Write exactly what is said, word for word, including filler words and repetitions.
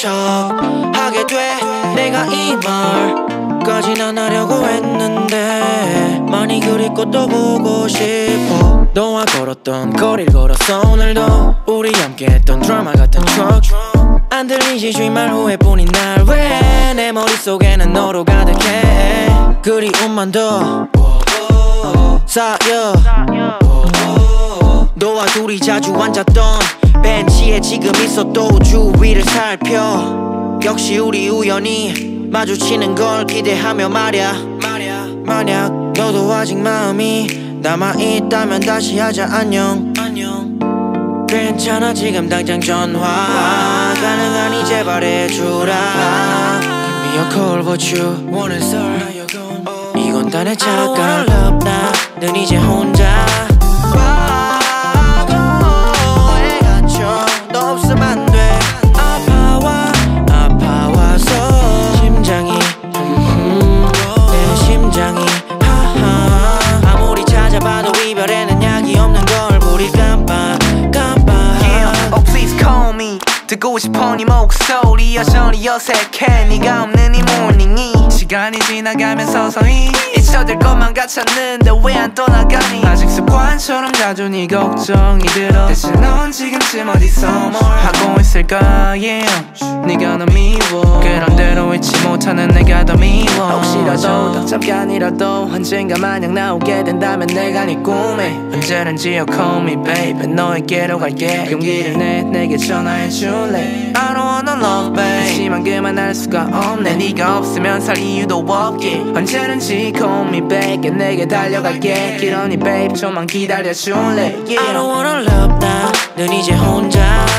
척하게 돼. 내가 이 말까진 안 하려고 했는데 많이 그립고 또 보고 싶어. 너와 걸었던 거리를 걸었어. 오늘도 우리 함께했던 드라마 같은 추억 안 들리지 주말 후회뿐인 날 왜 내 머릿속에는 너로 가득해. 그리움만 더 쌓여. 너와 둘이 자주 앉았던 벤치에 지금 있어 또 주위를 살펴. 역시 우리 우연히 마주치는 걸 기대하며 말야. 만약 너도 아직 마음이 남아있다면 다시 하자. 안녕 괜찮아 지금 당장 전화 가능하니 제발 해주라. Give me a call but you wanna start. 이건 다 내 착각. 나는 이제 혼자 과거에 갇혀. 너 없으면 안 돼. 아파와 아파와서 심장이 음, 내 심장이 하하. 아무리 찾아봐도 이별에는 약이 없는 걸 우리 깜빡 깜빡. Yeah, oh please call me. 듣고 싶어 네 목소리 여전히 어색해. 네가 없는 이 모닝이 시간이 지나가면 서서히 잊혀질 것만 같았는데 왜 안 떠나가니. 아직 습관처럼 자주 네 걱정이 들어. 대체 넌 지금쯤 어디서 뭘 하고 있을까. yeah. 네가 너 미워. 그런 대로 잊지 못하는 내가 더 미워. 혹시라도 딱 잠깐이라도 언젠가 마냥 나오게 된다면 내가 네 꿈에 언제든지 you call me baby. 너에게로 갈게. 용기를 내 내게 전화해줄래. I don't wanna love babe. 하지만 그만할 수가 없네. 네가 없으면 살 이유도 없게. 언제든지 call me back. 내게 달려갈게. 그러니 babe 좀만 기다려줄래. yeah. I don't wanna love now. 넌 이제 혼자